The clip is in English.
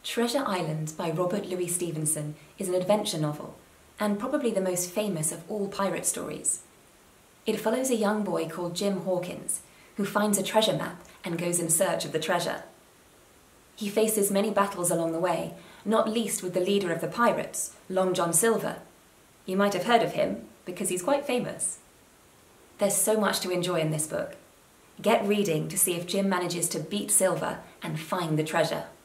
Treasure Island by Robert Louis Stevenson is an adventure novel, and probably the most famous of all pirate stories. It follows a young boy called Jim Hawkins, who finds a treasure map and goes in search of the treasure. He faces many battles along the way, not least with the leader of the pirates, Long John Silver. You might have heard of him, because he's quite famous. There's so much to enjoy in this book. Get reading to see if Jim manages to beat Silver and find the treasure.